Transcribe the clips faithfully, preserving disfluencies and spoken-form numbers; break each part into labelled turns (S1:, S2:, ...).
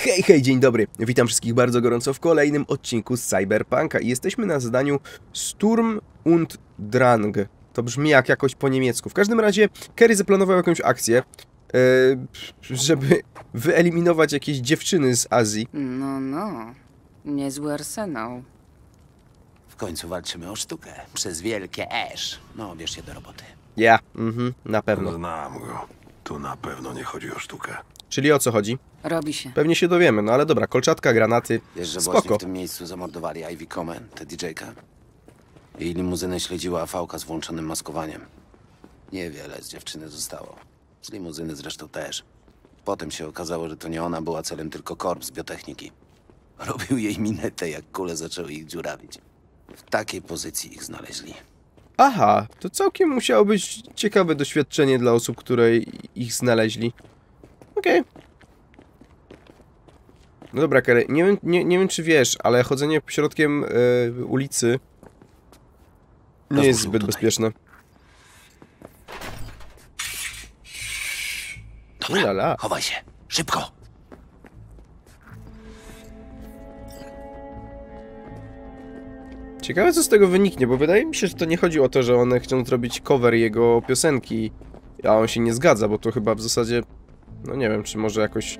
S1: Hej, hej, dzień dobry. Witam wszystkich bardzo gorąco w kolejnym odcinku z Cyberpunka i jesteśmy na zadaniu Sturm und Drang. To brzmi jak jakoś po niemiecku. W każdym razie Kerry zaplanował jakąś akcję, yy, żeby wyeliminować jakieś dziewczyny z Azji.
S2: No, no. Niezły arsenał.
S3: W końcu walczymy o sztukę. Przez wielkie esz. No, bierz się do roboty.
S1: Ja, mhm, na pewno.
S4: Znam go. Tu na pewno nie chodzi o sztukę.
S1: Czyli o co chodzi?
S2: Robi się.
S1: Pewnie się dowiemy, no ale dobra, kolczatka, granaty,
S3: Wiesz, że właśnie
S1: spoko.
S3: w tym miejscu zamordowali Ivy Comen, tę didżejkę? Jej limuzynę śledziła afałka z włączonym maskowaniem. Niewiele z dziewczyny zostało. Z limuzyny zresztą też. Potem się okazało, że to nie ona była celem, tylko korps biotechniki. Robił jej minetę, jak kule zaczęły ich dziurawić. W takiej pozycji ich znaleźli.
S1: Aha, to całkiem musiało być ciekawe doświadczenie dla osób, które ich znaleźli. Okej. Okay. No dobra, Kerry, nie wiem, nie, nie wiem czy wiesz, ale chodzenie środkiem yy, ulicy nie jest zbyt
S3: tutaj.
S1: bezpieczne.
S3: Dobra,
S1: Ulala.
S3: chowaj się. Szybko!
S1: Ciekawe co z tego wyniknie, bo wydaje mi się, że to nie chodzi o to, że one chcą zrobić cover jego piosenki, a on się nie zgadza, bo to chyba w zasadzie, no nie wiem, czy może jakoś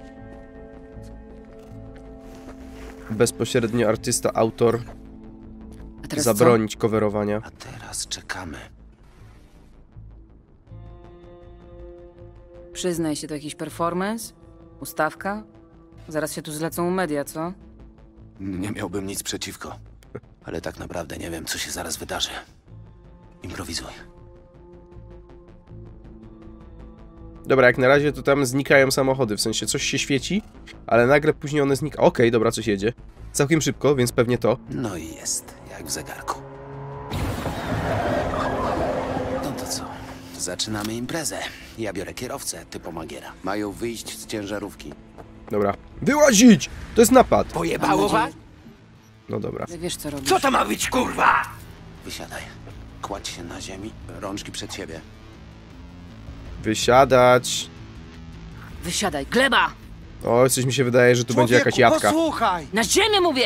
S1: bezpośrednio artysta, autor
S2: A teraz
S1: zabronić coverowania.
S3: A teraz czekamy.
S2: co? Przyznaj się, to jakiś performance? Ustawka? Zaraz się tu zlecą media, co?
S3: Nie miałbym nic przeciwko. Ale tak naprawdę nie wiem, co się zaraz wydarzy. Improwizuj.
S1: Dobra, jak na razie to tam znikają samochody, w sensie coś się świeci, ale nagle później one znikają. Okej, okay, dobra, coś jedzie. Całkiem szybko, więc pewnie to.
S3: No i jest, jak w zegarku. No to co? Zaczynamy imprezę. Ja biorę kierowcę, ty pomagiera. Mają wyjść z ciężarówki.
S1: Dobra. Wyłazić! To jest napad!
S5: Pojebało was?
S1: No dobra.
S2: Ty wiesz, co robisz.
S5: Co to ma być, kurwa?
S3: Wysiadaj. Kładź się na ziemi, rączki przed siebie.
S1: Wysiadać.
S2: Wysiadaj, gleba!
S1: O, coś mi się wydaje, że tu będzie jakaś jabłka.
S5: Posłuchaj!
S2: Na ziemię mówię!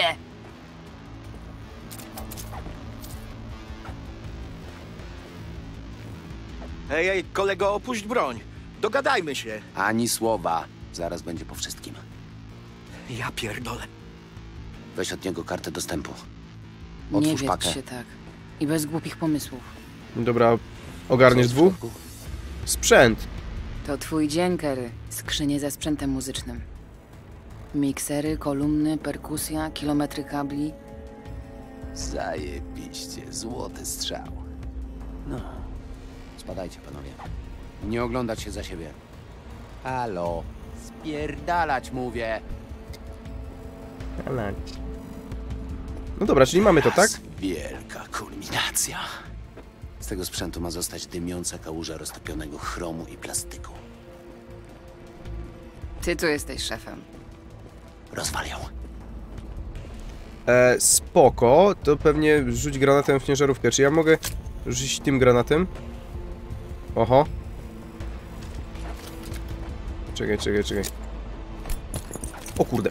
S5: Ej, ej, kolego, opuść broń. Dogadajmy się.
S3: Ani słowa. Zaraz będzie po wszystkim.
S5: Ja pierdolę.
S3: Weź od niego kartę dostępu.
S2: Nie
S3: Otwórz
S2: wiedz
S3: pakę.
S2: się tak. I bez głupich pomysłów.
S1: Dobra, ogarniesz dwóch? Sprzęt.
S2: To twój dzień, Kerry. Skrzynie ze sprzętem muzycznym. Miksery, kolumny, perkusja, kilometry kabli.
S3: Zajebiście. Złoty strzał. No. Spadajcie, panowie. Nie oglądać się za siebie. Halo. Spierdalać, mówię.
S1: No dobra, czyli mamy to, tak?
S3: Raz wielka kulminacja. Z tego sprzętu ma zostać dymiąca kałuża roztopionego chromu i plastyku.
S2: Ty tu jesteś szefem.
S3: Rozwal ją.
S1: E, spoko, to pewnie rzuć granatem w ciężarówkę. Czy ja mogę rzucić tym granatem? Oho. Czekaj, czekaj, czekaj. O kurde.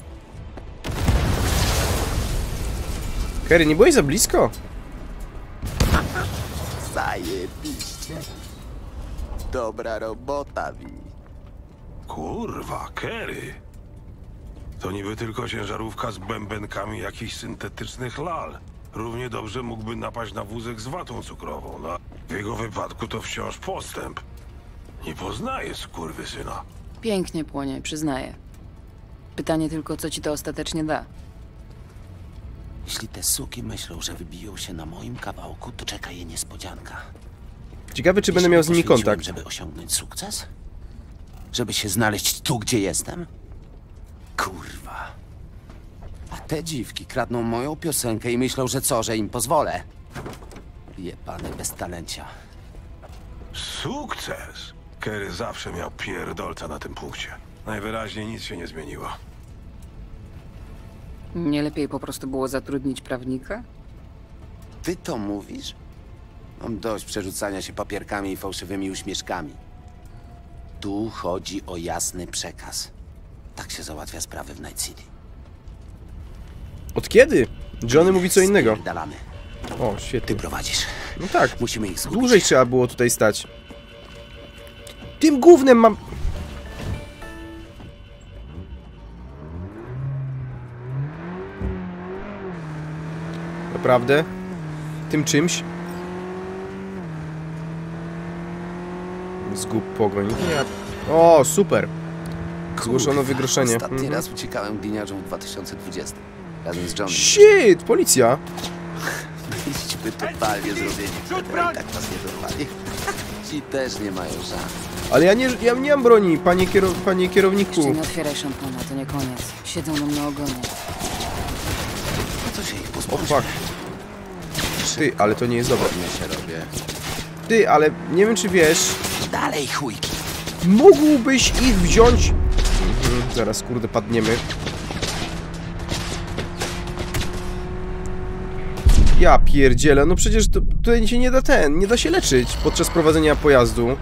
S1: Kerry, nie byłeś za blisko?
S3: Zajebiście. Dobra robota, Wi.
S4: Kurwa, Kerry. To niby tylko ciężarówka z bębenkami jakichś syntetycznych lal. Równie dobrze mógłby napaść na wózek z watą cukrową. No, w jego wypadku to wciąż postęp. Nie poznaję skurwysyna.
S2: Pięknie płonie, przyznaję. Pytanie tylko, co ci to ostatecznie da.
S3: Jeśli te suki myślą, że wybiją się na moim kawałku, to czeka je niespodzianka.
S1: Ciekawe, czy będę miał z nimi
S3: Poświęciłem,
S1: kontakt.
S3: żeby osiągnąć sukces? Żeby się znaleźć tu, gdzie jestem? Kurwa. A te dziwki kradną moją piosenkę i myślą, że co, że im pozwolę? Jebane beztalencia.
S4: Sukces! Kerry zawsze miał pierdolca na tym punkcie. Najwyraźniej nic się nie zmieniło.
S2: Nie lepiej po prostu było zatrudnić prawnika?
S3: Ty to mówisz? Mam dość przerzucania się papierkami i fałszywymi uśmieszkami. Tu chodzi o jasny przekaz. Tak się załatwia sprawy w Night City.
S1: Od kiedy? Johnny mówi co innego.
S3: Spierdalamy.
S1: O,
S3: Ty
S1: świetnie.
S3: prowadzisz.
S1: No tak,
S3: Musimy ich zgubić.
S1: dłużej trzeba było tutaj stać. Tym gównem mam... Naprawdę? Tym czymś? Zgub pogoń. Nie. O, super. Zgłoszono
S3: Kurwa,
S1: wygroszenie.
S3: Ostatni
S1: Mhm.
S3: raz uciekałem gliniarzom w dwa tysiące dwudziestym. Razem z Johnem.
S1: Shit, policja.
S3: Byliśmy totalnie zrobieni. Wtedy, a i tak nas nie dorwali. Ci też nie mają szans.
S1: Ale ja nie, ja nie mam broni, panie, kiero, panie
S2: Jeszcze
S1: kierowniku.
S2: nie otwieraj szampona, to nie koniec. Siedzą nam na ogonie.
S3: Po co się ich
S1: O
S3: pozbyć?
S1: fuck. Ty, ale to nie jest dobre.
S3: Ładnie się robię.
S1: Ty, ale nie wiem czy wiesz,
S3: Dalej, chujki.
S1: mógłbyś ich wziąć... Mhm, zaraz, kurde, padniemy. Ja pierdzielę, no przecież to, tutaj się nie da ten, nie da się leczyć podczas prowadzenia pojazdu.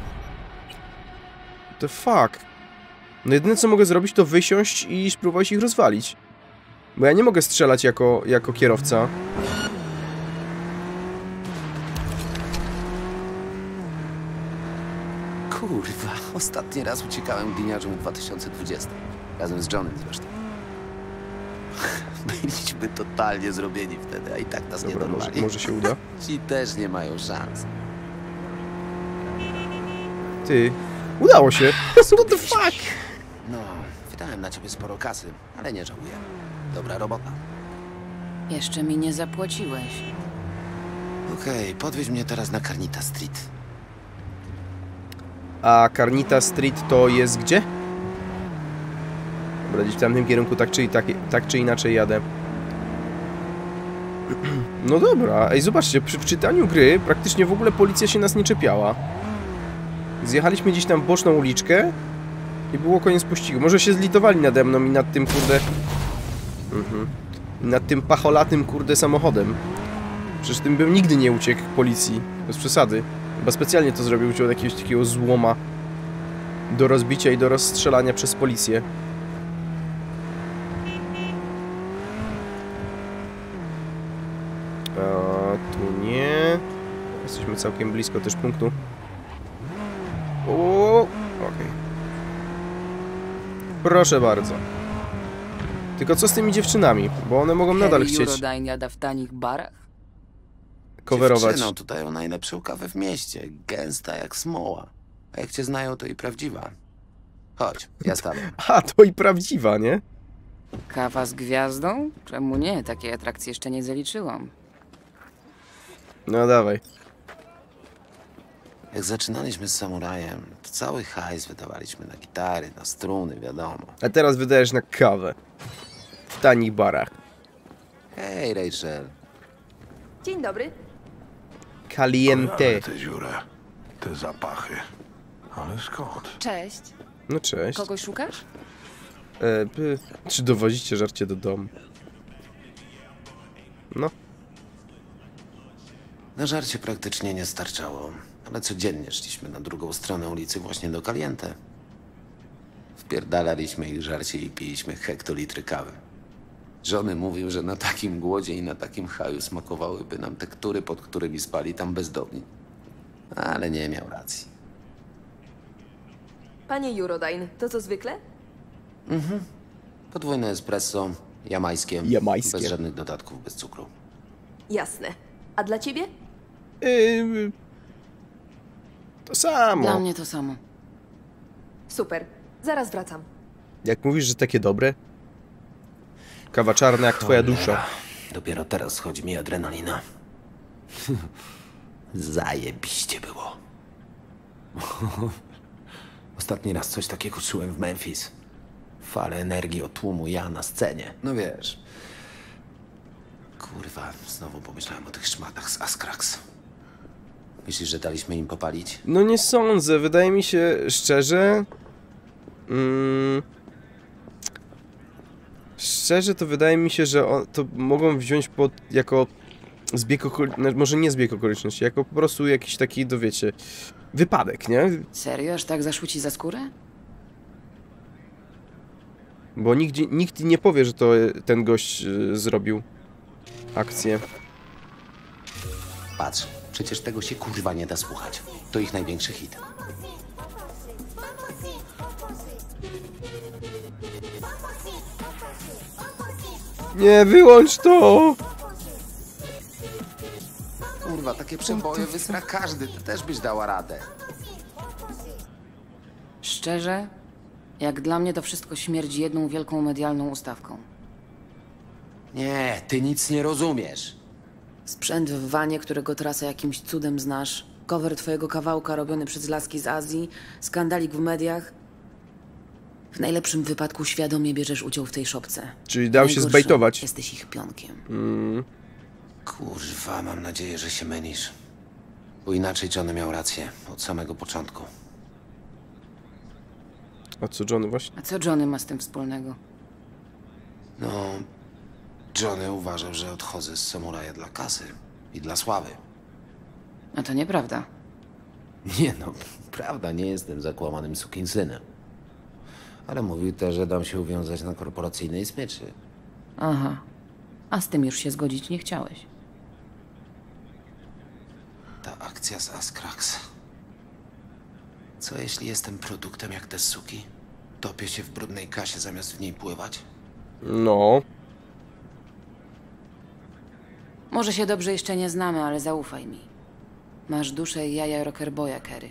S1: The fuck. No jedyne co mogę zrobić to wysiąść i spróbować ich rozwalić. Bo ja nie mogę strzelać jako, jako kierowca.
S3: Kurwa, ostatni raz uciekałem gliniarzom w dwa tysiące dwudziestym. Razem z Johnem zresztą. Byliśmy totalnie zrobieni wtedy, a i tak nas
S1: Dobra,
S3: nie
S1: może,
S3: dorwali.
S1: może się uda.
S3: Ci też nie mają szans.
S1: Ty, udało się. What the fuck?
S3: No, wydałem na ciebie sporo kasy, ale nie żałuję. Dobra robota.
S2: Jeszcze mi nie zapłaciłeś.
S3: Okej, podwieź mnie teraz na Carnita Street.
S1: A Carnita Street to jest gdzie? Dobra, gdzieś w tamtym kierunku tak czy, tak, tak czy inaczej jadę. No dobra, ej zobaczcie, przy wczytaniu gry praktycznie w ogóle policja się nas nie czepiała. Zjechaliśmy gdzieś tam w boczną uliczkę i było koniec pościgu. Może się zlitowali nade mną i nad tym kurde... Mhm. Nad tym pacholatym kurde samochodem. Przecież tym bym nigdy nie uciekł policji. Bez przesady. Chyba specjalnie to zrobił, wziął jakiegoś takiego złoma do rozbicia i do rozstrzelania przez policję. A, tu nie. Jesteśmy całkiem blisko też punktu. O, okej. Proszę bardzo. Tylko co z tymi dziewczynami? Bo one mogą nadal
S2: Harry
S1: chcieć
S2: Eurodyne jada w tanich barach?
S1: coverować.
S3: Dziewczyną tutaj o najlepszą kawę w mieście. Gęsta jak smoła. A jak cię znają, to i prawdziwa. Chodź, ja stawiam.
S1: A, to i prawdziwa, nie?
S2: Kawa z gwiazdą? Czemu nie? Takiej atrakcji jeszcze nie zaliczyłam.
S1: No dawaj.
S3: Jak zaczynaliśmy z samurajem, to cały hajs wydawaliśmy na gitary, na struny, wiadomo.
S1: A teraz wydajesz na kawę. W tanich barach.
S3: Hej, Rachel.
S6: Dzień dobry.
S1: Caliente.
S4: Ale tę dziurę, te zapachy. Ale skąd?
S6: Cześć.
S1: No cześć.
S2: Kogoś szukasz?
S1: E, by, czy dowozicie żarcie do domu? No.
S3: Na żarcie praktycznie nie starczało, ale codziennie szliśmy na drugą stronę ulicy właśnie do Caliente. Wpierdalaliśmy ich żarcie i piliśmy hektolitry kawy. Żony mówił, że na takim głodzie i na takim haju smakowałyby nam tektury, pod którymi spali tam bezdomni. Ale nie miał racji.
S6: Panie Eurodyne, to co zwykle?
S3: Podwójne espresso, jamańskie,
S1: Jamańskie.
S3: bez żadnych dodatków, bez cukru.
S6: Jasne. A dla ciebie?
S1: Yy, to samo.
S2: Dla mnie to samo.
S6: Super. Zaraz wracam.
S1: Jak mówisz, że takie dobre? Kawa czarna jak twoja dusza.
S3: Dopiero teraz schodzi mi adrenalina. Zajebiście było. Ostatni raz coś takiego czułem w Memphis. Falę energii od tłumu, ja na scenie. No wiesz. Kurwa, znowu pomyślałem o tych szmatach z Askrax. Myślisz, że daliśmy im popalić?
S1: No nie sądzę, wydaje mi się szczerze... Mm, szczerze to wydaje mi się, że on, to mogą wziąć pod, jako zbieg okoliczności, może nie zbieg okoliczności, jako po prostu jakiś taki, do wiecie, wypadek, nie?
S2: Serio? Aż tak zaszło ci za skórę?
S1: Bo nigdzie, nikt nie powie, że to ten gość yy, zrobił akcję.
S3: Patrz, przecież tego się kurwa nie da słuchać. To ich największy hit.
S1: Nie, wyłącz to!
S3: Kurwa, takie przeboje wysra każdy. Ty też byś dała radę.
S2: Szczerze, jak dla mnie to wszystko śmierdzi jedną wielką medialną ustawką.
S3: Nie, ty nic nie rozumiesz.
S2: Sprzęt w wanie, którego trasę jakimś cudem znasz, cover twojego kawałka robiony przez laski z Azji, skandalik w mediach. W najlepszym wypadku świadomie bierzesz udział w tej szopce.
S1: Czyli dał się
S2: Najgorszym
S1: zbejtować.
S2: Jesteś ich pionkiem.
S1: Mm.
S3: Kurwa, mam nadzieję, że się mylisz. Bo inaczej Johnny miał rację od samego początku.
S1: A co Johnny właśnie?
S2: A co Johnny ma z tym wspólnego?
S3: No, Johnny uważał, że odchodzę z samuraja dla kasy i dla sławy.
S2: A to nieprawda.
S3: Nie no, prawda, nie jestem zakłamanym sukinsynem. Ale mówił też, że dam się uwiązać na korporacyjnej smyczy.
S2: Aha. A z tym już się zgodzić nie chciałeś.
S3: Ta akcja z Askrax. Co jeśli jestem produktem jak te suki? Topię się w brudnej kasie zamiast w niej pływać?
S1: No.
S2: Może się dobrze jeszcze nie znamy, ale zaufaj mi. Masz duszę i jaja rockerboya, Kerry.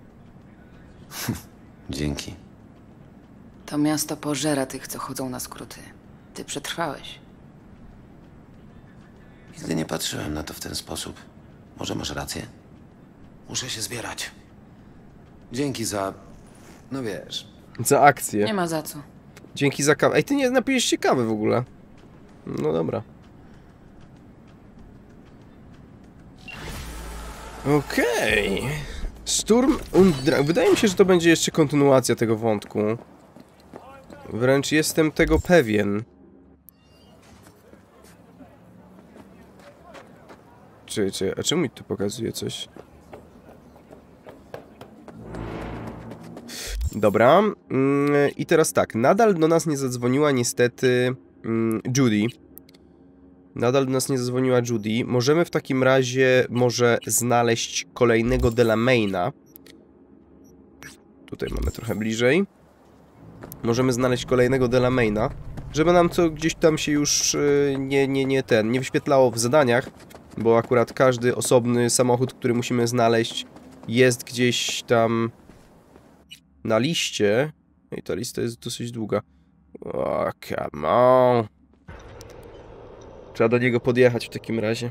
S3: Dzięki.
S2: To miasto pożera tych, co chodzą na skróty. Ty przetrwałeś.
S3: Nigdy nie patrzyłem na to w ten sposób. Może masz rację? Muszę się zbierać. Dzięki za... no wiesz...
S1: Za akcję.
S2: Nie ma za co.
S1: Dzięki za kawę. Ej, ty nie napijesz się kawy w ogóle. No dobra. Okej. Okay. Sturm und Drang. Wydaje mi się, że to będzie jeszcze kontynuacja tego wątku. Wręcz jestem tego pewien. Czy, czy, a czemu mi tu pokazuje coś? Dobra. Mm, I teraz tak. Nadal do nas nie zadzwoniła niestety mm, Judy. Nadal do nas nie zadzwoniła Judy. Możemy w takim razie może znaleźć kolejnego Delamaina. Tutaj mamy trochę bliżej. Możemy znaleźć kolejnego Delamaina, żeby nam to gdzieś tam się już yy, nie, nie, nie ten, nie wyświetlało w zadaniach, bo akurat każdy osobny samochód, który musimy znaleźć, jest gdzieś tam na liście. I ta lista jest dosyć długa. O, come on. Trzeba do niego podjechać w takim razie.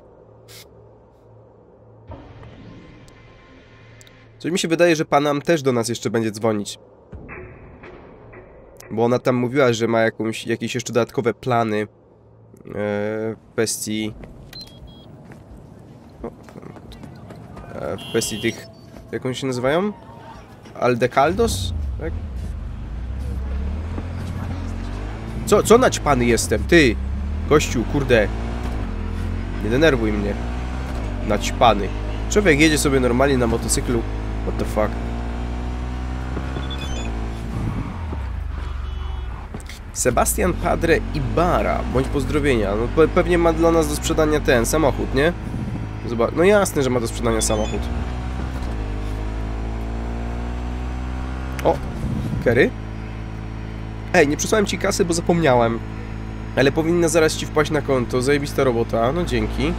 S1: Coś mi się wydaje, że Panam też do nas jeszcze będzie dzwonić. Bo ona tam mówiła, że ma jakąś, jakieś jeszcze dodatkowe plany e, w kwestii... O, e, w kwestii tych... Jak oni się nazywają? Aldecaldos? Tak? Co, co naćpany jestem? Ty! Gościu, kurde. Nie denerwuj mnie. Naćpany. Człowiek jedzie sobie normalnie na motocyklu. What the fuck? Sebastian Padre Ibarra. Bądź pozdrowienia. No pe pewnie ma dla nas do sprzedania ten samochód, nie? Zobacz. No jasne, że ma do sprzedania samochód. O! Kerry? Ej, nie przysłałem ci kasy, bo zapomniałem. Ale powinna zaraz ci wpaść na konto. Zajebista robota. No dzięki.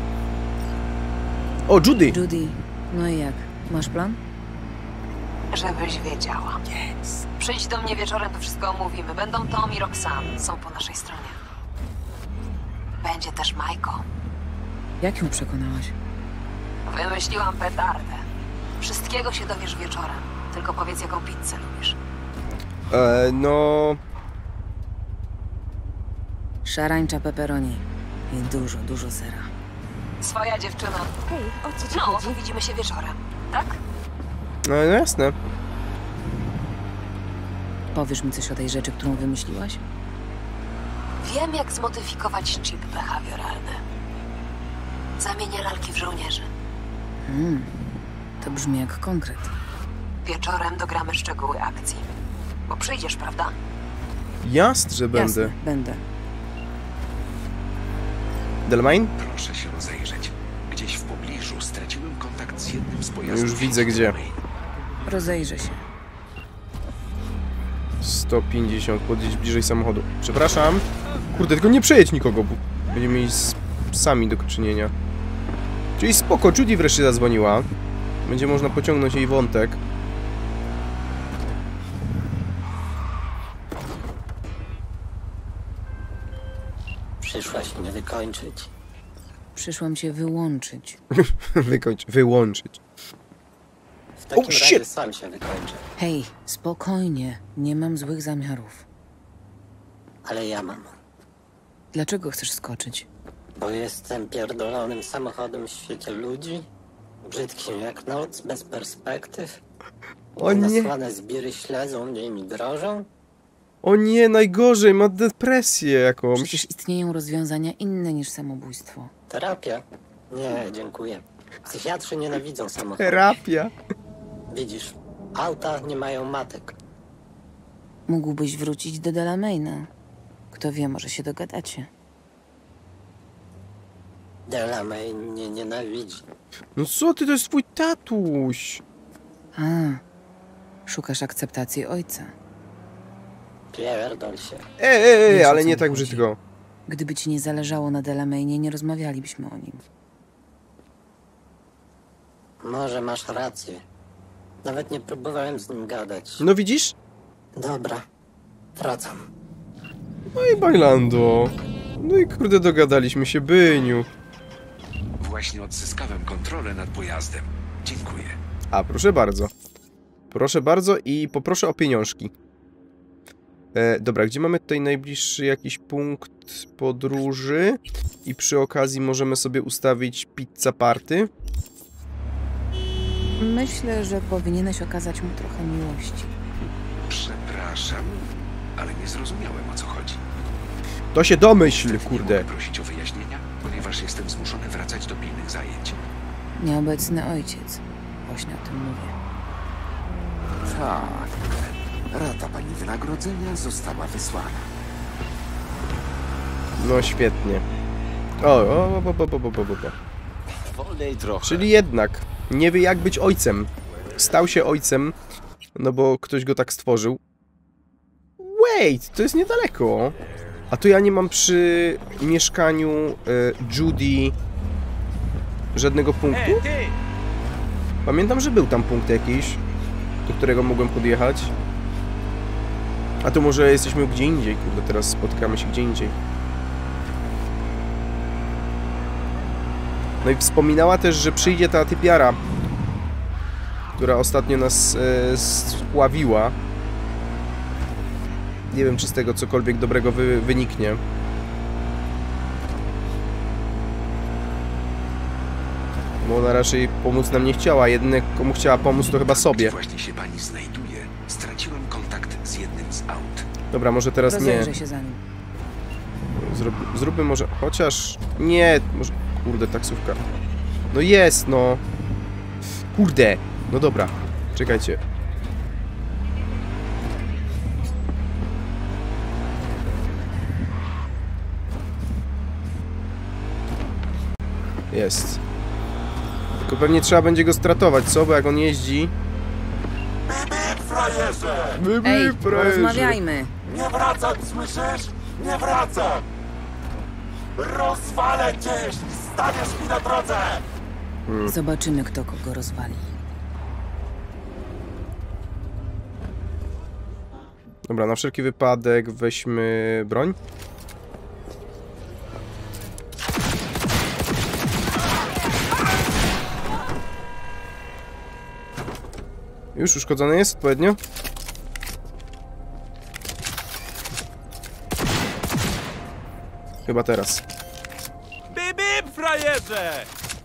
S1: O, Judy!
S2: Judy, no i jak? Masz plan?
S7: Żebyś wiedziała. Yes. Przyjdź do mnie wieczorem, to wszystko omówimy. Będą Tom i Roxanne. Są po naszej stronie. Będzie też Majko.
S2: Jak ją przekonałaś?
S7: Wymyśliłam petardę. Wszystkiego się dowiesz wieczorem. Tylko powiedz, jaką pizzę lubisz.
S1: E, no...
S2: Szarańcza pepperoni. I dużo, dużo sera.
S7: Swoja dziewczyna.
S6: Hej, o co ci
S7: No,
S6: chodzi?
S7: to widzimy się wieczorem. Tak?
S1: No, no jasne.
S2: Powiesz mi coś o tej rzeczy, którą wymyśliłaś?
S7: Wiem, jak zmodyfikować chip behawioralny. Zamienię lalki w żołnierzy.
S2: Hmm, to brzmi jak konkret.
S7: Wieczorem dogramy szczegóły akcji. Bo przyjdziesz, prawda?
S1: Jasne, że będę.
S2: Jasne, będę.
S1: Delamain?
S8: Proszę się rozejrzeć. Gdzieś w pobliżu straciłem kontakt z jednym z pojazdów.
S1: Już widzę gdzie.
S2: Rozejrzę się.
S1: sto pięćdziesiąt, podjedź bliżej samochodu. Przepraszam. Kurde, tylko nie przejedź nikogo, bo będziemy mieli z psami do czynienia. Czyli spoko, Judy wreszcie zadzwoniła. Będzie można pociągnąć jej wątek.
S9: Przyszłaś mnie wykończyć.
S2: Przyszłam cię wyłączyć.
S1: Wykończ, wyłączyć.
S9: W takim
S1: Oh,
S9: razie
S1: shit.
S9: sam się wykończę.
S2: Hej, spokojnie. Nie mam złych zamiarów.
S9: Ale ja mam.
S2: Dlaczego chcesz skoczyć?
S9: Bo jestem pierdolonym samochodem w świecie ludzi. Brzydkim jak noc, bez perspektyw.
S1: O nie,
S9: Nasłane zbiry śledzą mnie i mi grożą.
S1: o nie, najgorzej, ma depresję jakąś.
S2: Przecież istnieją rozwiązania inne niż samobójstwo.
S9: Terapia? Nie, dziękuję. Psychiatrzy nienawidzą samochodów.
S1: Terapia.
S9: Widzisz, auta nie mają matek.
S2: Mógłbyś wrócić do Delamaina. Kto wie, może się dogadacie.
S9: Delamain mnie nienawidzi.
S1: No co ty, to jest twój tatuś.
S2: A, szukasz akceptacji ojca.
S9: Pierdol się.
S1: Ej, ej, ej,
S2: Wiesz, o
S1: ale
S2: co
S1: nie
S2: mi
S1: tak
S2: chodzi.
S1: brzydko.
S2: Gdyby ci nie zależało na Delamainie, nie rozmawialibyśmy o nim.
S9: Może masz rację. Nawet nie próbowałem z nim gadać.
S1: No widzisz?
S9: Dobra, wracam.
S1: No i bailando. No i kurde, dogadaliśmy się, byniu.
S8: Właśnie odzyskałem kontrolę nad pojazdem. Dziękuję.
S1: A, proszę bardzo. Proszę bardzo i poproszę o pieniążki. E, dobra, gdzie mamy tutaj najbliższy jakiś punkt podróży? I przy okazji możemy sobie ustawić pizza party.
S2: Myślę, że powinieneś okazać mu trochę miłości.
S8: Przepraszam, ale nie zrozumiałem, o co chodzi.
S1: To się domyśl,
S8: Niestety
S1: kurde.
S8: Nie mogę prosić o wyjaśnienia, ponieważ jestem zmuszony wracać do pilnych zajęć.
S2: Nieobecny ojciec. Właśnie o tym mówię.
S10: Tak. Rata pani wynagrodzenia została wysłana.
S1: No świetnie. O, o, o, o, o, o, o, o.
S10: Wolniej trochę.
S1: Czyli jednak nie wie jak być ojcem. Stał się ojcem, no bo ktoś go tak stworzył. Wait, to jest niedaleko. A tu ja nie mam przy mieszkaniu y, Judy żadnego punktu? Pamiętam, że był tam punkt jakiś, do którego mogłem podjechać. A to może jesteśmy gdzie indziej, kurde, teraz spotkamy się gdzie indziej. No i wspominała też, że przyjdzie ta typiara, która ostatnio nas e, spławiła. Nie wiem, czy z tego cokolwiek dobrego wy wyniknie. Bo ona raczej pomóc nam nie chciała. Jedyne, komu chciała pomóc, to chyba sobie.
S8: Właśnie się pani znajduje. Straciłem kontakt z jednym z aut.
S1: Dobra, może teraz nie.
S2: Rozejrzę się za nim.
S1: Zrób, zróbmy może... Chociaż... Nie, może... Kurde, taksówka. No jest, no. Kurde. No dobra. Czekajcie. Jest. Tylko pewnie trzeba będzie go stratować, co? Bo jak on jeździ...
S10: Frajerze!
S2: Ej, porozmawiajmy.
S10: Nie wracam, słyszysz? Nie wracam! Rozwalę cię, jeśli staniesz mi na drodze!
S2: Zobaczymy, kto kogo rozwali.
S1: Dobra, na wszelki wypadek weźmy broń. Już uszkodzony jest odpowiednio? Chyba teraz.
S5: Bip, bip, frajerze!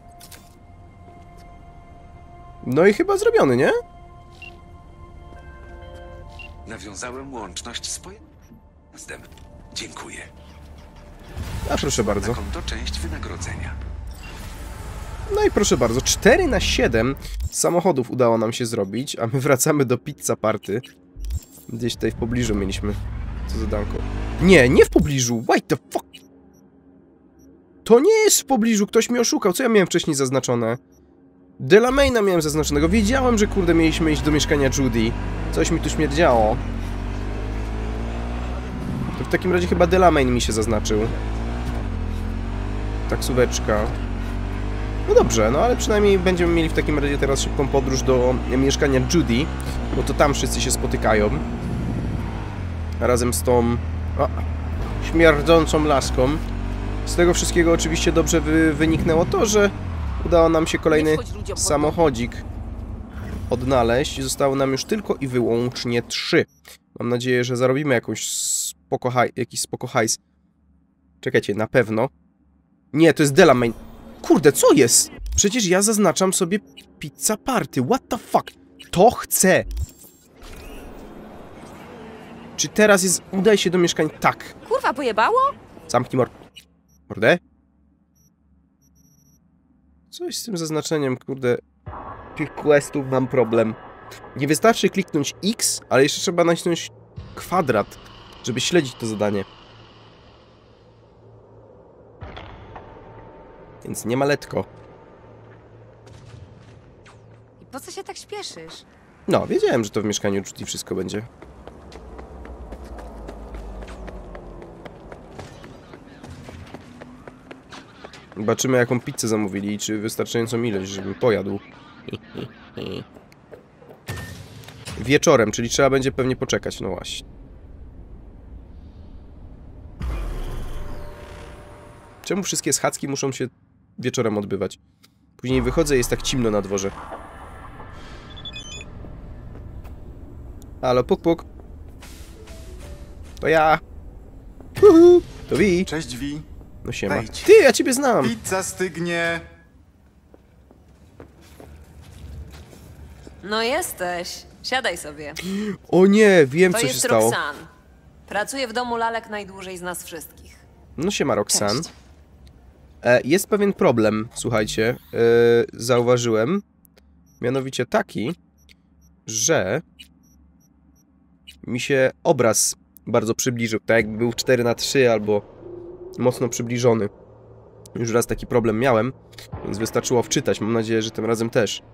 S1: No i chyba zrobiony, nie?
S8: Nawiązałem łączność z pojazdem. Dziękuję.
S1: A proszę bardzo.
S8: Na konto część wynagrodzenia.
S1: No i proszę bardzo, cztery na siedem samochodów udało nam się zrobić, a my wracamy do pizza party. Gdzieś tutaj w pobliżu mieliśmy to zadanko. Nie, nie w pobliżu. What the fuck? To nie jest w pobliżu. Ktoś mnie oszukał. Co ja miałem wcześniej zaznaczone? Delamaina miałem zaznaczonego. Wiedziałem, że kurde mieliśmy iść do mieszkania Judy. Coś mi tu śmierdziało. To w takim razie chyba Delamain mi się zaznaczył. Taksóweczka. No dobrze, no ale przynajmniej będziemy mieli w takim razie teraz szybką podróż do mieszkania Judy, bo to tam wszyscy się spotykają. Razem z tą o, śmierdzącą laską. Z tego wszystkiego oczywiście dobrze wy wyniknęło to, że udało nam się kolejny samochodzik odnaleźć. Zostało nam już tylko i wyłącznie trzy. Mam nadzieję, że zarobimy jakąś spoko haj, jakiś spoko hajs. Czekajcie, na pewno. Nie, to jest Delamain. Kurde, co jest? Przecież ja zaznaczam sobie pizza party. What the fuck? To chcę. Czy teraz jest... Udaj się do mieszkań? Tak.
S6: Kurwa, pojebało?
S1: Zamknij mor... mordę. Coś z tym zaznaczeniem, kurde. Tych questów mam problem. Nie wystarczy kliknąć X, ale jeszcze trzeba nacisnąć kwadrat, żeby śledzić to zadanie. Więc nie ma letko.
S6: I po co się tak śpieszysz?
S1: No, wiedziałem, że to w mieszkaniu Judy wszystko będzie. Zobaczymy, jaką pizzę zamówili i czy wystarczającą ilość, żebym pojadł. Wieczorem, czyli trzeba będzie pewnie poczekać, no właśnie. Czemu wszystkie schadzki muszą się wieczorem odbywać? Później wychodzę i jest tak ciemno na dworze. Halo, puk puk. To ja. Uhu, to Wi.
S11: Cześć Wi.
S1: No siema.
S11: Wejdź.
S1: Ty, ja ciebie znam.
S11: Pizza stygnie.
S7: No jesteś. Siadaj sobie.
S1: O nie, wiem
S7: to
S1: co się
S7: jest
S1: stało.
S7: Roxanne. Pracuje w domu lalek najdłużej z nas wszystkich.
S1: No siema, Roxanne.
S7: Cześć.
S1: E, jest pewien problem, słuchajcie. E, zauważyłem. Mianowicie taki, że mi się obraz bardzo przybliżył. Tak jakby był cztery na trzy albo mocno przybliżony. Już raz taki problem miałem, więc wystarczyło wczytać. Mam nadzieję, że tym razem też.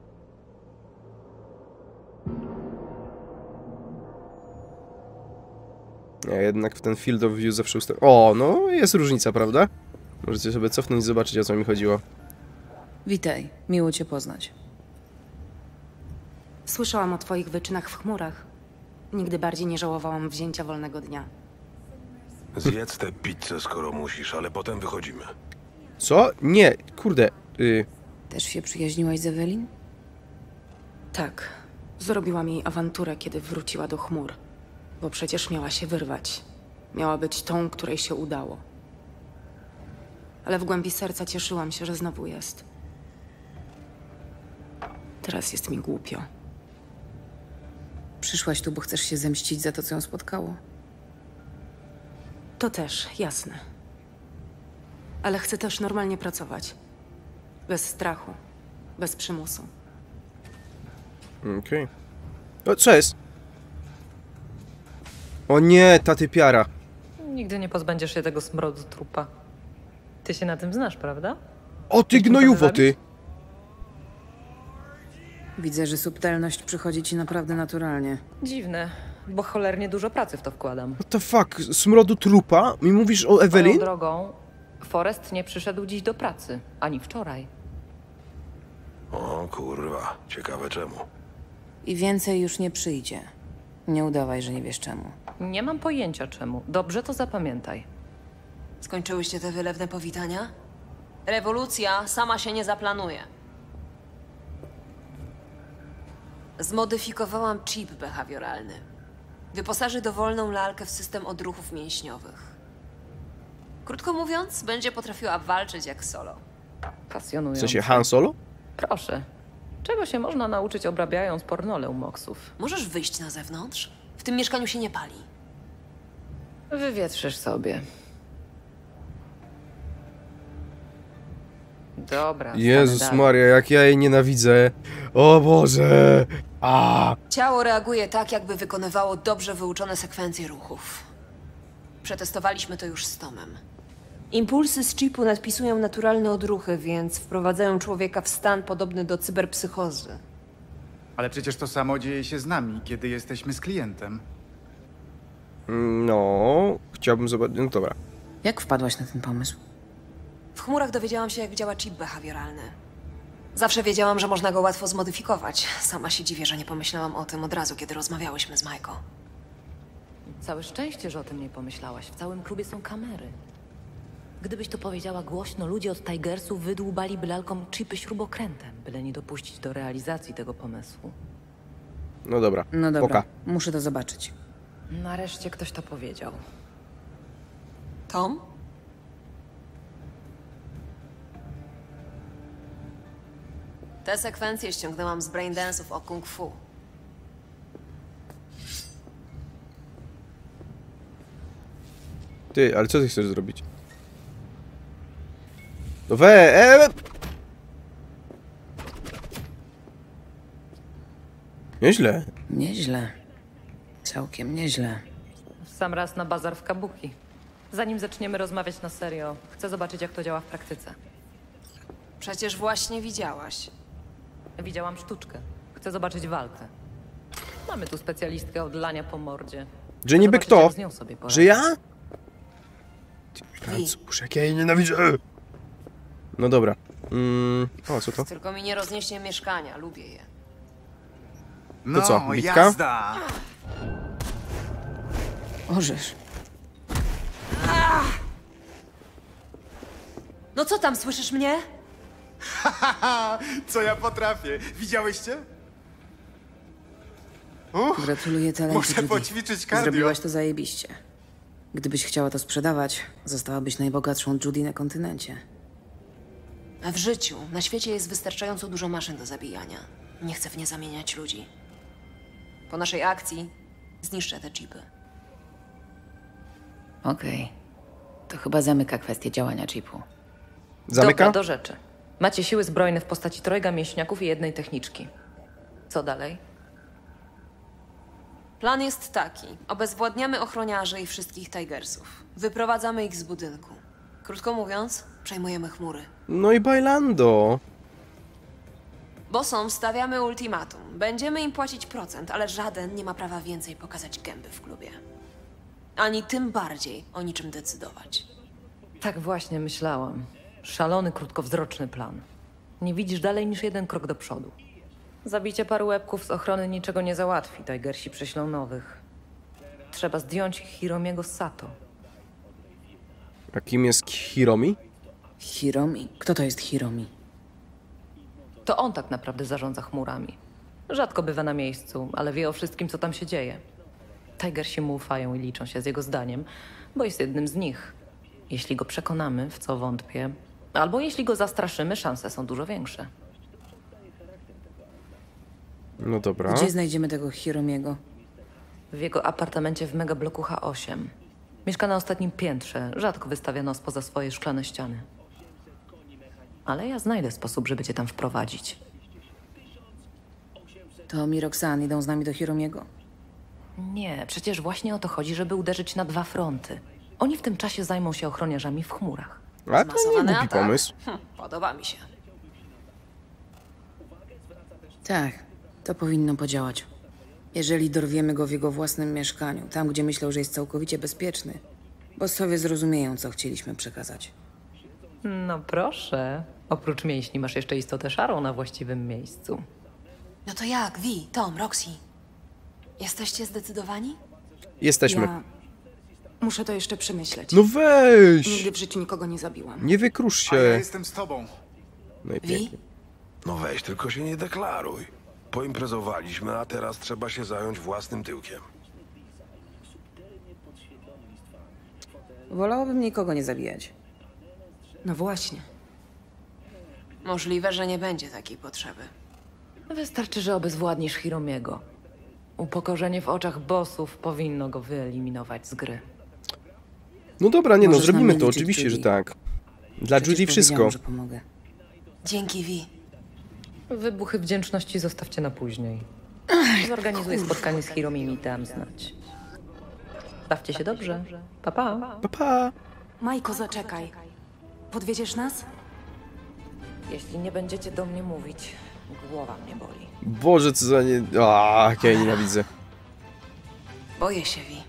S1: Ja jednak w ten field of view zawsze ustawiam. O, no jest różnica, prawda? Możecie sobie cofnąć i zobaczyć, o co mi chodziło.
S2: Witaj, miło cię poznać.
S12: Słyszałam o twoich wyczynach w chmurach. Nigdy bardziej nie żałowałam wzięcia wolnego dnia.
S4: Zjedz tę pizzę, skoro musisz, ale potem wychodzimy.
S1: Co? Nie, kurde. Y...
S2: Też się przyjaźniłaś z Evelyn?
S12: Tak. Zrobiłam jej awanturę, kiedy wróciła do chmur. Bo przecież miała się wyrwać. Miała być tą, której się udało. Ale w głębi serca cieszyłam się, że znowu jest. Teraz jest mi głupio.
S2: Przyszłaś tu, bo chcesz się zemścić za to, co ją spotkało.
S12: To też, jasne. Ale chcę też normalnie pracować. Bez strachu. Bez przymusu.
S1: Okej. Okay. O, co jest? O nie, ta typiara.
S13: Nigdy nie pozbędziesz się tego smrodu trupa. Ty się na tym znasz, prawda?
S1: O ty gnojuwo, ty!
S2: Widzę, że subtelność przychodzi ci naprawdę naturalnie.
S13: Dziwne, bo cholernie dużo pracy w to wkładam.
S1: What the fuck? Smrodu trupa? Mi mówisz o Evelyn?
S13: Swoją drogą, Forrest nie przyszedł dziś do pracy, ani wczoraj.
S4: O kurwa, ciekawe czemu.
S2: I więcej już nie przyjdzie. Nie udawaj, że nie wiesz czemu.
S13: Nie mam pojęcia czemu. Dobrze to zapamiętaj.
S7: Skończyłyście te wylewne powitania? Rewolucja sama się nie zaplanuje. Zmodyfikowałam chip behawioralny. Wyposaży dowolną lalkę w system odruchów mięśniowych. Krótko mówiąc, będzie potrafiła walczyć jak Solo.
S13: Pasjonujące.
S1: W sensie Han Solo?
S13: Proszę. Czego się można nauczyć obrabiając pornole u moksów?
S7: Możesz wyjść na zewnątrz? W tym mieszkaniu się nie pali.
S13: Wywietrzysz sobie. Dobra.
S1: Jezus Maria, jak ja jej nienawidzę. O Boże! A!
S7: Ciało reaguje tak, jakby wykonywało dobrze wyuczone sekwencje ruchów. Przetestowaliśmy to już z Tomem. Impulsy z chipu nadpisują naturalne odruchy, więc wprowadzają człowieka w stan podobny do cyberpsychozy.
S11: Ale przecież to samo dzieje się z nami, kiedy jesteśmy z klientem.
S1: No, chciałbym zobaczyć... No dobra.
S2: Jak wpadłaś na ten pomysł?
S7: W chmurach dowiedziałam się, jak działa chip behawioralny. Zawsze wiedziałam, że można go łatwo zmodyfikować. Sama się dziwię, że nie pomyślałam o tym od razu, kiedy rozmawiałyśmy z Majko.
S13: Całe szczęście, że o tym nie pomyślałaś. W całym klubie są kamery. Gdybyś to powiedziała głośno, ludzie od Tigersów wydłubaliby lalkom chipy śrubokrętem, byle nie dopuścić do realizacji tego pomysłu.
S1: No dobra.
S2: No dobra,
S1: Poka.
S2: muszę to zobaczyć.
S13: Nareszcie ktoś to powiedział.
S7: Tom? Te sekwencje ściągnęłam z Braindance'ów o kung fu.
S1: Ty, ale co ty chcesz zrobić? No we, e, Nieźle.
S2: Nieźle. Całkiem nieźle.
S13: W sam raz na bazar w Kabuki. Zanim zaczniemy rozmawiać na serio, chcę zobaczyć, jak to działa w praktyce.
S7: Przecież właśnie widziałaś.
S13: Widziałam sztuczkę. Chcę zobaczyć walkę. Mamy tu specjalistkę od lania po mordzie.
S1: Że niby
S13: Zobaczyć,
S1: kto?
S13: jak z nią sobie poradzi.
S1: Że ja? Francusz, jak ja jej nienawidzę. No dobra. Mm, o, co to?
S7: Tylko mi nie rozniesie mieszkania, lubię je.
S11: No,
S1: To co, bitka?
S11: jazda!
S2: Orzesz.
S7: No co tam, słyszysz mnie?
S11: Haha, co ja potrafię. Widziałyście? Uch,
S2: Gratuluję talentu,
S11: muszę
S2: Judy.
S11: poćwiczyć cardio.
S2: Zrobiłaś to zajebiście. Gdybyś chciała to sprzedawać, zostałabyś najbogatszą Judy na kontynencie.
S7: A w życiu, na świecie jest wystarczająco dużo maszyn do zabijania. Nie chcę w nie zamieniać ludzi. Po naszej akcji zniszczę te chipy.
S2: Okej. To chyba zamyka kwestię działania chipu.
S1: Zamyka?
S13: Dobra, do rzeczy. Macie siły zbrojne w postaci trojga mięśniaków i jednej techniczki. Co dalej?
S7: Plan jest taki. Obezwładniamy ochroniarzy i wszystkich Tigersów. Wyprowadzamy ich z budynku. Krótko mówiąc, przejmujemy chmury.
S1: No i bailando.
S7: Bossom stawiamy ultimatum. Będziemy im płacić procent, ale żaden nie ma prawa więcej pokazać gęby w klubie. Ani tym bardziej o niczym decydować.
S13: Tak właśnie myślałam. Szalony, krótkowzroczny plan. Nie widzisz dalej niż jeden krok do przodu. Zabicie paru łebków z ochrony niczego nie załatwi. Tigersi prześlą nowych. Trzeba zdjąć Hiromiego z Sato.
S1: A kim jest Hiromi?
S2: Hiromi? Kto to jest Hiromi?
S13: To on tak naprawdę zarządza chmurami. Rzadko bywa na miejscu, ale wie o wszystkim, co tam się dzieje. Tigersi mu ufają i liczą się z jego zdaniem, bo jest jednym z nich. Jeśli go przekonamy, w co wątpię, albo jeśli go zastraszymy, szanse są dużo większe.
S1: No dobra.
S2: Gdzie znajdziemy tego Hiromiego?
S13: W jego apartamencie w megabloku H osiem. Mieszka na ostatnim piętrze, rzadko wystawia nos poza swoje szklane ściany. Ale ja znajdę sposób, żeby cię tam wprowadzić.
S2: Tom i Roxanne idą z nami do Hiromiego?
S13: Nie, przecież właśnie o to chodzi, żeby uderzyć na dwa fronty. Oni w tym czasie zajmą się ochroniarzami w chmurach.
S1: A to nie
S7: Zmasowany
S1: głupi
S7: atak.
S1: pomysł.
S7: Hm, podoba mi się.
S2: Tak, to powinno podziałać. Jeżeli dorwiemy go w jego własnym mieszkaniu, tam gdzie myślał, że jest całkowicie bezpieczny, bossowie zrozumieją, co chcieliśmy przekazać.
S13: No proszę. Oprócz mięśni masz jeszcze istotę szarą na właściwym miejscu.
S7: No to jak, Vi, Tom, Roxy? Jesteście zdecydowani?
S1: Jesteśmy.
S12: Ja muszę to jeszcze przemyśleć.
S1: No weź!
S12: Nigdy w życiu nikogo nie zabiłam.
S1: Nie wykrusz
S11: A ja
S1: się.
S11: jestem z tobą.
S1: No i pięknie.
S4: No weź, tylko się nie deklaruj. Poimprezowaliśmy, a teraz trzeba się zająć własnym tyłkiem.
S2: Wolałabym nikogo nie zabijać.
S12: No właśnie.
S7: Możliwe, że nie będzie takiej potrzeby.
S13: Wystarczy, że obezwładnisz Hiromiego. Upokorzenie w oczach bossów powinno go wyeliminować z gry.
S1: No dobra, nie no,
S2: Możesz na
S1: zrobimy
S2: mnie
S1: to,
S2: liczyć,
S1: oczywiście,
S2: Judy.
S1: że tak. Dla
S2: Przecież
S1: Judy wszystko.
S2: powiedziałam, że pomogę.
S7: Dzięki, Vi.
S13: Wybuchy wdzięczności zostawcie na później. Zorganizuję spotkanie z Hiromim i dam znać. Bawcie się dobrze. Pa, pa.
S1: Pa, pa.
S12: Majko, zaczekaj. Podwieziesz nas?
S13: Jeśli nie będziecie do mnie mówić, głowa mnie boli.
S1: Boże, co za nie... A, jak ja jej nienawidzę.
S7: Boję się, Vi.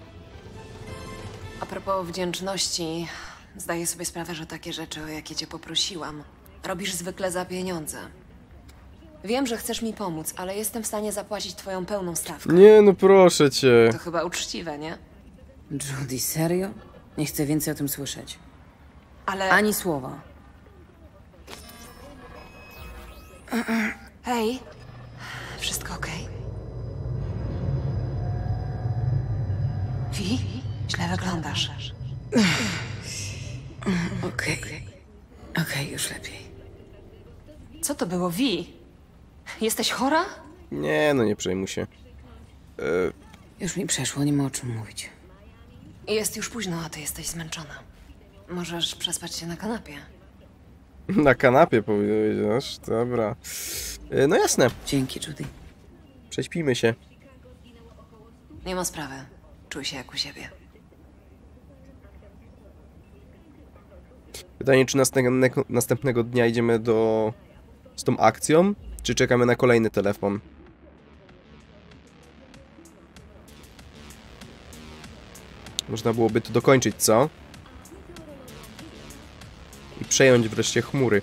S7: A propos wdzięczności, zdaję sobie sprawę, że takie rzeczy, o jakie cię poprosiłam, robisz zwykle za pieniądze. Wiem, że chcesz mi pomóc, ale jestem w stanie zapłacić twoją pełną stawkę.
S1: Nie, no proszę cię.
S7: To chyba uczciwe, nie?
S2: Judy, serio? Nie chcę więcej o tym słyszeć.
S7: Ale...
S2: Ani słowa.
S7: Hej, wszystko okej? Vi? Źle wyglądasz.
S2: Okej. Okej, już lepiej.
S7: Co to było, Vi? Jesteś chora?
S1: Nie, no nie przejmuj się. E...
S2: Już mi przeszło, nie ma o czym mówić.
S7: Jest już późno, a ty jesteś zmęczona. Możesz przespać się na kanapie.
S1: Na kanapie powiedziałeś, dobra. E, no jasne.
S2: Dzięki, Judy.
S1: Prześpijmy się.
S7: Nie ma sprawy. Czuj się jak u siebie.
S1: Pytanie, czy następnego, następnego dnia idziemy do... z tą akcją, czy czekamy na kolejny telefon? Można byłoby to dokończyć, co? I przejąć wreszcie chmury.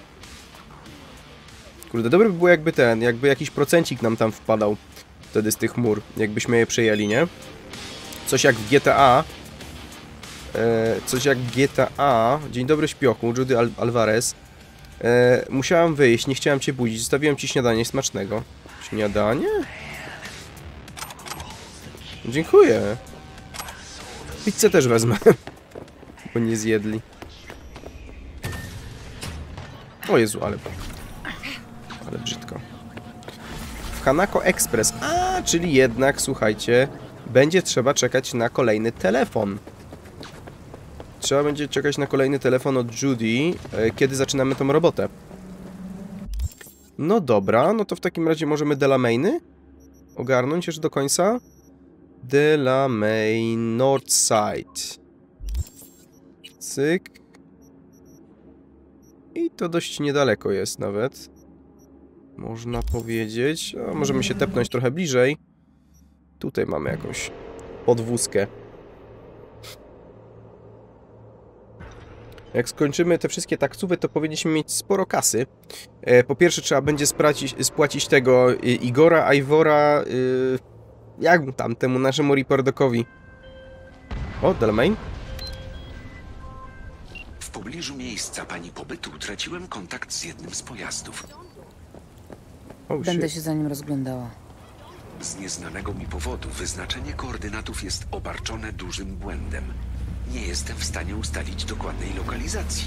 S1: Kurde, dobry by było jakby ten, jakby jakiś procencik nam tam wpadał wtedy z tych chmur, jakbyśmy je przejęli, nie? Coś jak w G T A. E, coś jak w G T A. Dzień dobry, śpiochu, Judy Al Alvarez. E, musiałam wyjść, nie chciałam cię budzić. Zostawiłem ci śniadanie smacznego. Śniadanie? Dziękuję. Pizzę też wezmę. Bo nie zjedli. O Jezu, ale... Ale brzydko. W Hanako Express. A, czyli jednak, słuchajcie, będzie trzeba czekać na kolejny telefon. Trzeba będzie czekać na kolejny telefon od Judy, kiedy zaczynamy tą robotę. No dobra, no to w takim razie możemy Delamainy ogarnąć już do końca. Delamain Northside. Cyk. I to dość niedaleko jest nawet. Można powiedzieć. A możemy się tepnąć trochę bliżej. Tutaj mamy jakąś podwózkę. Jak skończymy te wszystkie taksówy, to powinniśmy mieć sporo kasy. E, po pierwsze trzeba będzie spłacić, spłacić tego y, Igora, Ivora, y, jak tam, temu naszemu repordokowi. O, Delamain.
S8: W pobliżu miejsca pani pobytu utraciłem kontakt z jednym z pojazdów.
S1: Oh,
S2: Będę
S1: shit.
S2: się za nim rozglądała.
S8: Z nieznanego mi powodu wyznaczenie koordynatów jest obarczone dużym błędem. Nie jestem w stanie ustalić dokładnej lokalizacji.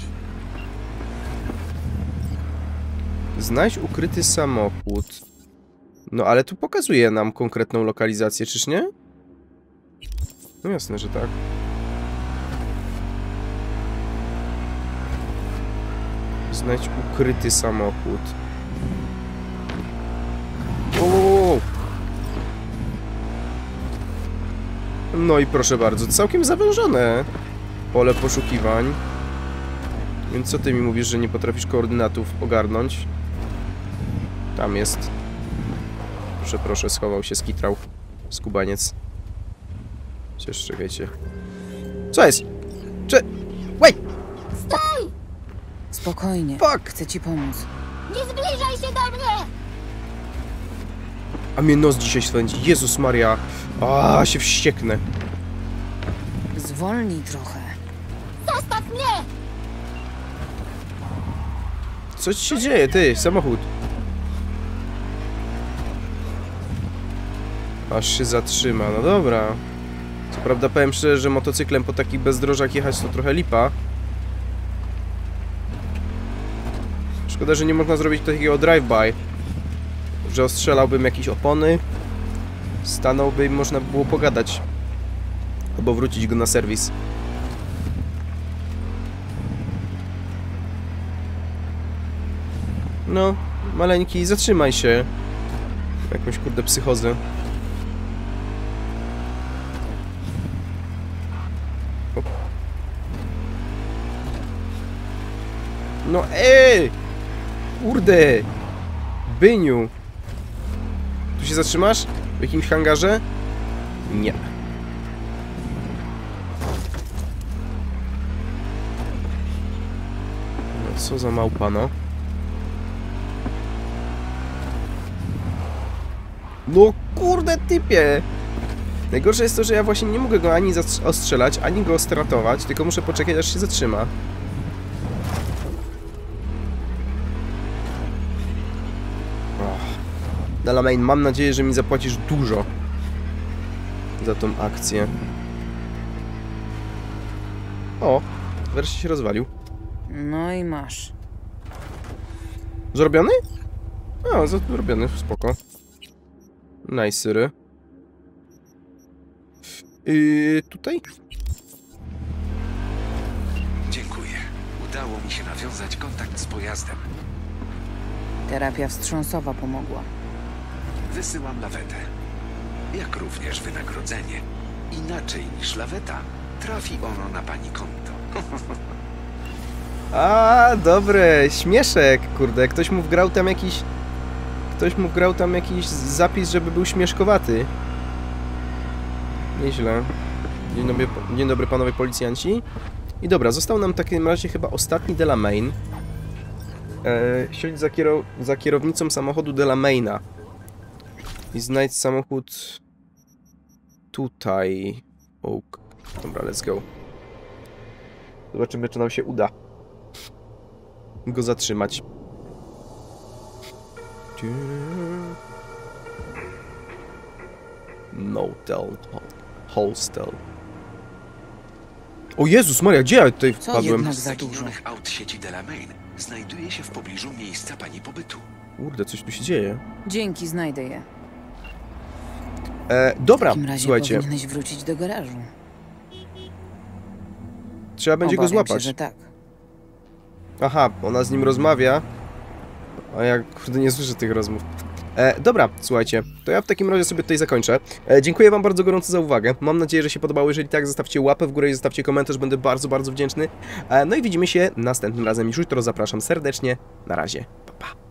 S1: Znajdź ukryty samochód. No ale tu pokazuje nam konkretną lokalizację, czyż nie? No jasne, że tak. Znajdź ukryty samochód. Wow. No i proszę bardzo, całkiem zawężone pole poszukiwań. Więc co ty mi mówisz, że nie potrafisz koordynatów ogarnąć? Tam jest. Proszę, proszę, schował się, skitrał. Skubaniec. Chociaż czekajcie. Co jest? Cze... Wait!
S2: Stój! Spokojnie.
S1: Fuck!
S2: Chcę ci pomóc.
S14: Nie zbliżaj się do mnie!
S1: A mnie nos dzisiaj swędzi. Jezus Maria. A, się wścieknę.
S2: Zwolnij trochę.
S14: Zostaw mnie!
S1: Co ci się dzieje, ty? Samochód. Aż się zatrzyma. No dobra. Co prawda powiem szczerze, że motocyklem po takich bezdrożach jechać to trochę lipa. Szkoda, że nie można zrobić takiego drive-by. Że ostrzelałbym jakieś opony. Stanąłby i można by było pogadać. Albo wrócić go na serwis. No, maleńki, zatrzymaj się. Jakąś kurde psychozę. O. No ej! Kurde! Byniu! Tu się zatrzymasz? W jakimś hangarze? Nie. No co za małpa, no. No kurde typie! Najgorsze jest to, że ja właśnie nie mogę go ani ostrzelać, ani go stratować, tylko muszę poczekać, aż się zatrzyma. Delamain, mam nadzieję, że mi zapłacisz dużo za tą akcję. O, wreszcie się rozwalił.
S2: No i masz.
S1: Zrobiony? O, zrobiony, spoko. Nice. Yy, tutaj?
S8: Dziękuję. Udało mi się nawiązać kontakt z pojazdem.
S2: Terapia wstrząsowa pomogła.
S8: Wysyłam lawetę. Jak również wynagrodzenie. Inaczej niż laweta, trafi ono na pani konto.
S1: A, dobre, śmieszek, kurde. Ktoś mu wgrał tam jakiś... Ktoś mu wgrał tam jakiś zapis, żeby był śmieszkowaty. Nieźle. Dzień dobry, dzień dobry panowie policjanci. I dobra, został nam w takim razie chyba ostatni Delamain. Eee, siedź za, kiero za kierownicą samochodu Delamaina. I znajdź samochód... Tutaj. Oak. Dobra, let's go. Zobaczymy, czy nam się uda go zatrzymać. Motel. Hostel. O Jezus Maria, gdzie ja tutaj wpadłem?
S8: Z zaginionych aut sieci Delamain znajduje się w pobliżu miejsca pani pobytu.
S1: Kurde, coś tu się dzieje.
S2: Dzięki, znajdę je.
S1: E, dobra,
S2: w takim razie
S1: słuchajcie.
S2: powinieneś wrócić do garażu.
S1: Trzeba będzie
S2: Obawiam
S1: go złapać.
S2: się, że tak.
S1: Aha, ona z nim rozmawia. A ja kurde nie słyszę tych rozmów. E, dobra, słuchajcie, to ja w takim razie sobie tutaj zakończę. E, dziękuję wam bardzo gorąco za uwagę. Mam nadzieję, że się podobało. Jeżeli tak, zostawcie łapę w górę i zostawcie komentarz. Będę bardzo, bardzo wdzięczny. E, no i widzimy się następnym razem. Już jutro zapraszam serdecznie. Na razie. Pa, pa.